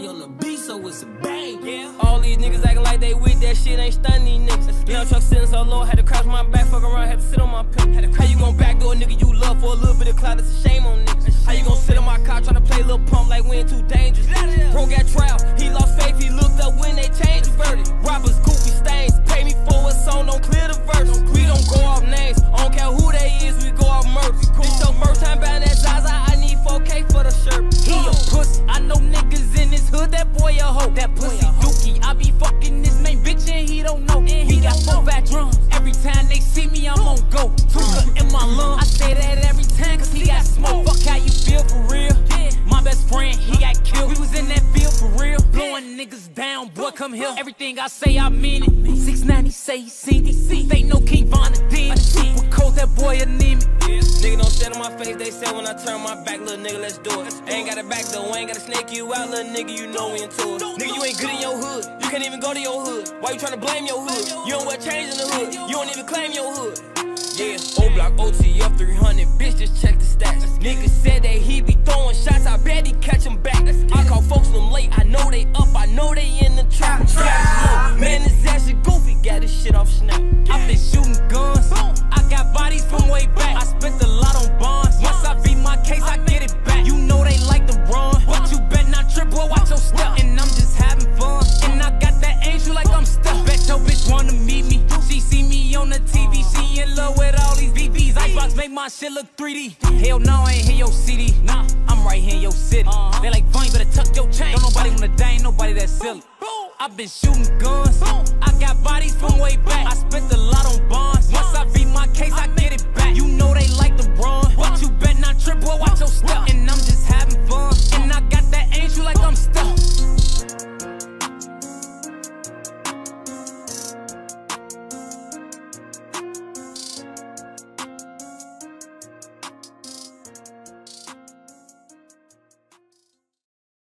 on the beat, so it's a bang. Yeah. All these niggas acting like they with that shit, ain't stunning these niggas. Young truck sitting so low, had to crouch my back, fuck around, had to sit on my pillow. How you gon' backdoor a nigga you love for a little bit of clout? It's a shame on niggas. How you gon' sit on my car tryna play a little pump like we ain't too dangerous? Bro got trial, he lost faith, he looked up when they changed the verdict. Robbers, goofy stains, pay me for a song, don't clear the verse. We don't go off names, I don't care who they is, we go off murder. This your first time buying that Zaza, I need 4K for the shirt. He a pussy, I know niggas in his hood, that boy a hoe. That pussy dookie, I be fucking this main bitch and he don't know. He got 4 fat drums, every time they see me I'm on go. Tooka in my lungs, I say that every time cause he got smoke. Fuck how you feel for real, my best friend, he got killed. We was in that field for real, blowing niggas down, boy come here. Everything I say I mean it. 690 say he seen DC, they know King Von the demon. Super cold, that boy anemic. Nigga don't stand on my face, they say when I turn my back, little nigga, let's do it. Ain't got a back though, ain't gotta snake you out, little nigga, you know we into it. Nigga, you ain't good in your hood, you can't even go to your hood. Why you tryna blame your hood? You don't wear chains in the hood, you don't even claim your hood. Yeah, O-Block, OTF 300, bitch, just check the stats. Nigga said that he be throwing shots, I bet he catch him back. I call folks them late, I know they up, I know they in the trap. Man, this ass is goofy, got this shit off Snap. I been shooting guns, I got bodies from way back. I spent a lot on bonds, once I beat my case, I get it back. You know they like to run, but you bet not trip, boy, watch your step. And I'm just having fun, and I got that angel like I'm stuck. Bet your bitch wanna meet me, she see me on the TV, she in love with all these BBs. Icebox make my shit look 3D. Hell no, I ain't hear your CD. Nah, I'm right here in your city. They like, fine, better tuck your chain. Don't nobody wanna die, ain't nobody that silly. I been shooting guns, I got bodies from way back. I spent a lot on bonds,